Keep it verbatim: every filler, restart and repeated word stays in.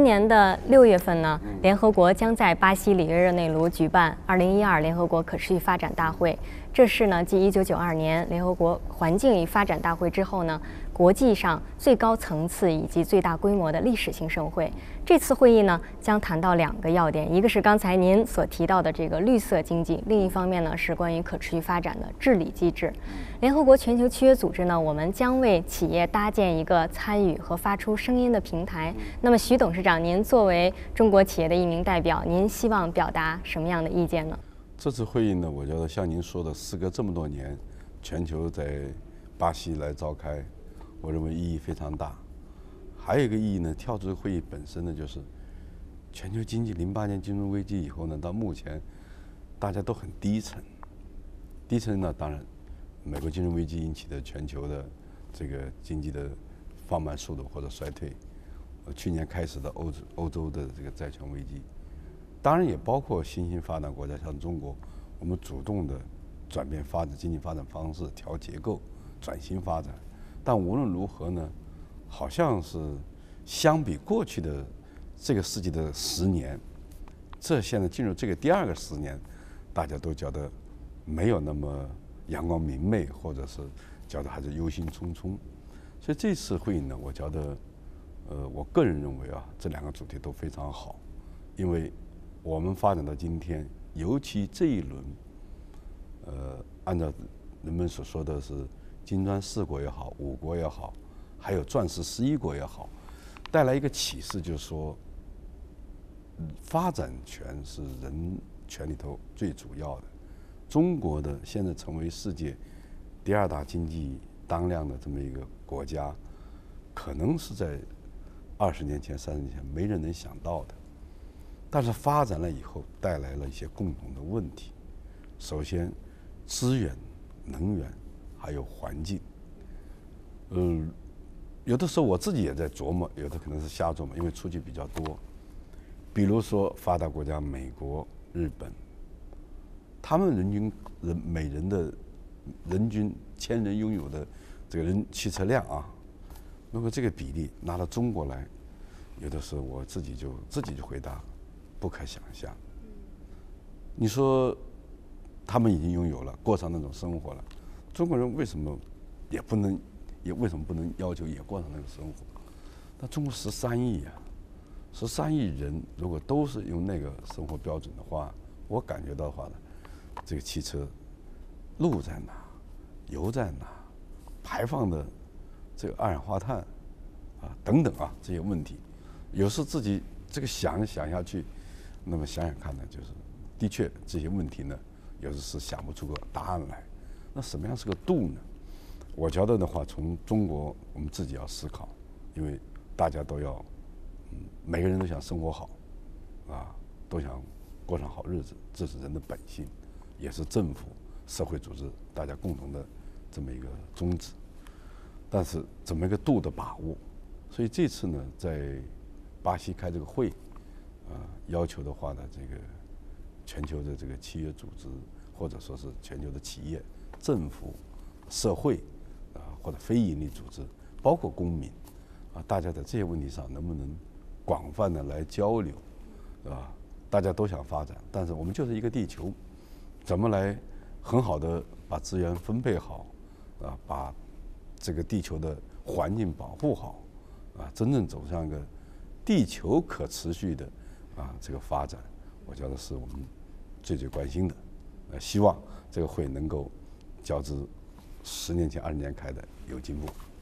年的六月份呢，联合国将在巴西里约热内卢举办二零一二联合国可持续发展大会。这是呢，继一九九二年联合国环境与发展大会之后呢，国际上最高层次以及最大规模的历史性盛会。这次会议呢，将谈到两个要点，一个是刚才您所提到的这个绿色经济，另一方面呢是关于可持续发展的治理机制。联合国全球契约组织呢，我们将为企业搭建一个参与和发出声音的平台。那么，徐董事长，您作为中国企业的一名代表，您希望表达什么样的意见呢？ 这次会议呢，我觉得像您说的，时隔这么多年，全球在巴西来召开，我认为意义非常大。还有一个意义呢，跳出会议本身呢，就是全球经济零八年金融危机以后呢，到目前大家都很低沉。低沉呢，当然，美国金融危机引起的全球的这个经济的放慢速度或者衰退，呃，去年开始的欧洲欧洲的这个债权危机。当然也包括新兴发展国家，像中国，我们主动的转变发展经济发展方式、调结构、转型发展。但无论如何呢，好像是相比过去的这个世纪的十年，这现在进入这个第二个十年，大家都觉得没有那么阳光明媚，或者是觉得还是忧心忡忡。所以这次会议呢，我觉得，呃，我个人认为啊，这两个主题都非常好，因为我们发展到今天，尤其这一轮，呃，按照人们所说的是金砖四国也好，五国也好，还有钻石十一国也好，带来一个启示，就是说，发展权是人权里头最主要的。中国的现在成为世界第二大经济当量的这么一个国家，可能是在二十年前、三十年前没人能想到的。但是发展了以后，带来了一些共同的问题。首先，资源、能源还有环境。嗯，有的时候我自己也在琢磨，有的可能是瞎琢磨，因为出去比较多。比如说发达国家美国、日本，他们人均人每人的人均千人拥有的这个人汽车量啊，如果这个比例拿到中国来，有的时候我自己就自己就回答。不可想象。你说他们已经拥有了，过上那种生活了，中国人为什么也不能，也为什么不能要求也过上那个生活？那中国十三亿啊，十三亿人如果都是用那个生活标准的话，我感觉到的话呢，这个汽车路在哪，油在哪，排放的这个二氧化碳啊等等啊这些问题，有时自己这个想想下去。那么想想看呢，就是的确这些问题呢，有时是想不出个答案来。那什么样是个度呢？我觉得的话，从中国我们自己要思考，因为大家都要，嗯，每个人都想生活好，啊，都想过上好日子，这是人的本性，也是政府、社会组织大家共同的这么一个宗旨。但是怎么一个度的把握？所以这次呢，在巴西开这个会。啊，要求的话呢，这个全球的这个契约组织，或者说是全球的企业、政府、社会啊，或者非营利组织，包括公民啊，大家在这些问题上能不能广泛的来交流，啊，大家都想发展，但是我们就是一个地球，怎么来很好的把资源分配好，啊，把这个地球的环境保护好，啊，真正走向一个地球可持续的。啊，这个发展，我觉得是我们最最关心的。呃，希望这个会能够较之十年前、二十年开的有进步。